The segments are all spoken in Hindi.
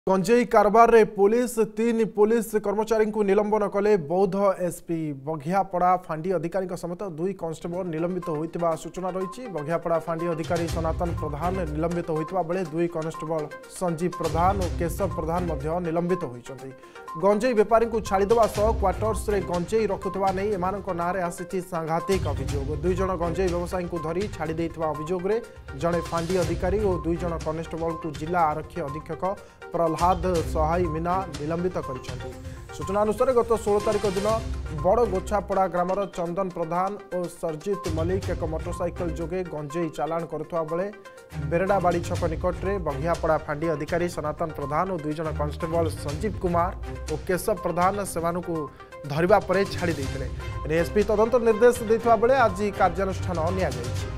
गंजेई कारबार रे पुलिस तीन पुलिस कर्मचारी को निलंबन कले बौद्ध एसपी बघियापड़ा फांडी अधिकारी समेत दुई कांस्टेबल निलंबित होता सूचना रही। बघियापड़ा फांडी अधिकारी सनातन प्रधान निलंबित होता बेले दुई कांस्टेबल संजीव प्रधान और केशव प्रधान निलंबित होती। गंजेई बेपारी को छाड़ीदेवा सह क्वार्टर्स रे गंजेई रखुवा नहीं एमानक नारे आसी सांघातिक अभियोग। दुई जन गंजेई व्यवसायी को धरी छाड़ी देथिबा अभियोग रे जड़े फांडी अधिकारी और दुई जन कांस्टेबल को जिला आरक्षी अधीक्षक प्रहलाद सहाय मीना निलंबित कर। सूचना अनुसार गत 16 तारिख दिन बड़ गोछापड़ा ग्रामर चंदन प्रधान और सरजित मल्लिक एक मोटरसाइकेल जोगे गंजेई चालाण करुवा बेले बेरडाबाड़ी छक निकट में बघियापड़ा फांडी अधिकारी सनातन प्रधान और दुई जन कांस्टेबल संजीव कुमार और केशव प्रधान से धरवा पर छाड़ी देते। एसपी तदंत निर्देश देता बेले आज कार्यानुष्ठान निया जायछि।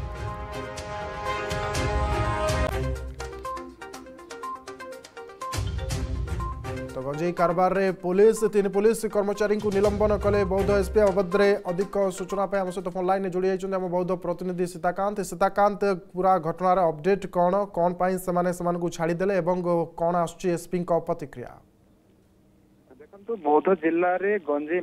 तो गंजेई कारबार रे पुलिस तीन पुलिस कर्मचारी को निलंबन कले बौद्ध एसपी बाबद अधिक सूचना आम सहित फोन लाइन जोड़ी आम बौद्ध प्रतिनिधि सीताकांत पूरा घटनार अपडेट कौन कौन को छाड़ीदे कौन आसपी प्रतिक्रिया। देखो बौद्ध जिले में गंजेई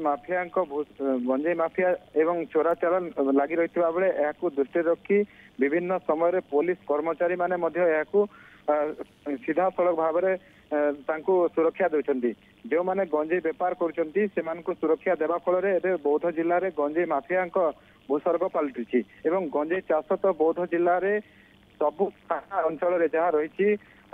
माफिया एवं चोरा चालान लगी रही बेले दृष्टि रखी विभिन्न समय पुलिस कर्मचारी माने सीधा सड़क भाव में सुरक्षा देउछन्ती। जो माने गंजेई बेपार करुछन्ती सेमानकु सुरक्षा देवा फल रे बौद्ध जिले में गंजेई माफिया भूस्वर्ग पलटुछि एवं गंजेई चाष तो बौद्ध जिले में सबु अंचल रे जहाँ रही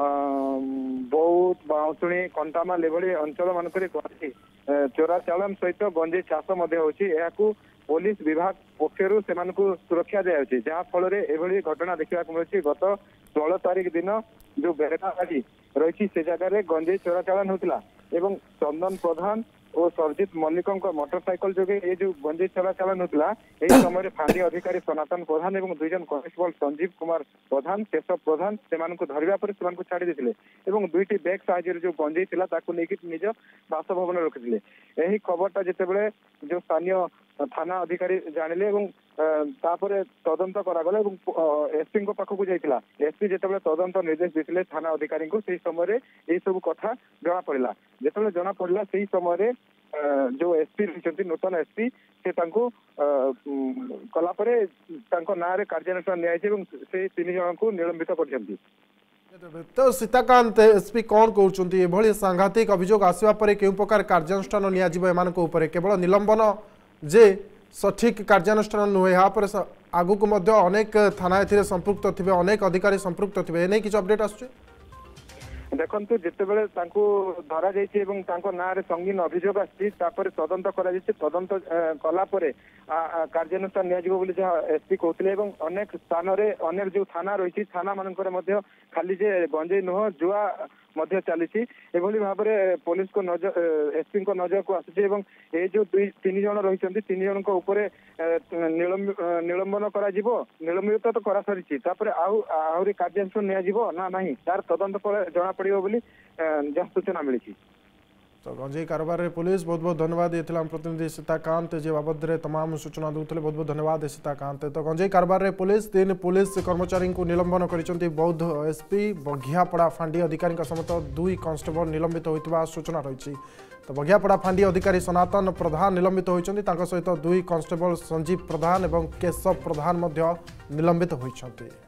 बौद्ध बाउंसुणी कंटामाल एभली अंचल मानक चोरा चालान सहित गंजेई चाष होछि। पुलिस विभाग पक्षर से सुरक्षा दिया जहाँ फल एभली घटना देखा मिली। गत 16 तारिख दिन जो बेरडाबाड़ी रही से जगह गंजेई चोरा चालान होता एवं चंदन प्रधान और सरजित मल्लिक मोटरसाइकेल जोगे ये जो गंजेई चोरा चालान होता यही समय फांडी अधिकारी सनातन प्रधान और दुई जन कांस्टेबल संजीव कुमार प्रधान केशव प्रधान से धरवा पर छाड़ी देते और दुईटी बैग साहाय्य जो गंजेई निज बासभवन रखिते। यही खबरटा जितेबाला जो स्थानीय थाना अधिकारी जानिले तापर तदंत करागला एसपी पाखक जाइतिला। एसपी जितेबाला तदंत निर्देश देते थाना अधिकारी को सही समय ये सब कथा जना पड़ा। जितेबाला जना पड़ा से समय जो एसपी रही नूतन एसपी से कलापर ना कार्यानुष्ठान नि तीन जन को निलंबित कर। तो सीताकांत एसपी कौन कहते सांघातिक अभियोग आसवा पर केउ प्रकार कार्यानुष्ठान निया केवल निलंबन जे सठिक कार्यानुष्ठान नुहे यहाँ पर आगु को अनेक थाना ए संपृक्त थे अनेक अधिकारी संपृक्त थे एने किसी अपडेट आसुचे। देखु जितेबाला धरा जाइए ना संगीन अभियोग आसी तदंत तदंत कलापर कार्यानुष्ठान निया एसपी कहते अनेक स्थान अनेक जो थाना रही थाना मानक खाली जे गंजेई नुह जुआ चली भाव में पुलिस को नजर एसपी को नजर को आसुचे ये जो तीन जन रही तीन जन निलंबन निलंबित तो करा सारी आहरी कार्यानुष्ठान निया ना नहीं तार तदंत जना पड़ो बोली जहाँ सूचना मिली। तो गंजेई कारबार रे पुलिस बहुत बहुत धन्यवाद ये प्रतिनिधि सीताकांत जे बाबद तमाम सूचना दूसरे बहुत बहुत धन्यवाद सीताकांत। तो गंजेई कारबार रे पुलिस तीन पुलिस कर्मचारी को निलंबन कर बौद्ध एसपी बघियापड़ा फांडी अधिकारी समेत दुई कांस्टेबल निलंबित होता सूचना रही। तो बघियापड़ा फांडी अधिकारी सनातन प्रधान निलंबित होती सहित दुई कांस्टेबल संजीव प्रधान और केशव प्रधान निलंबित होती।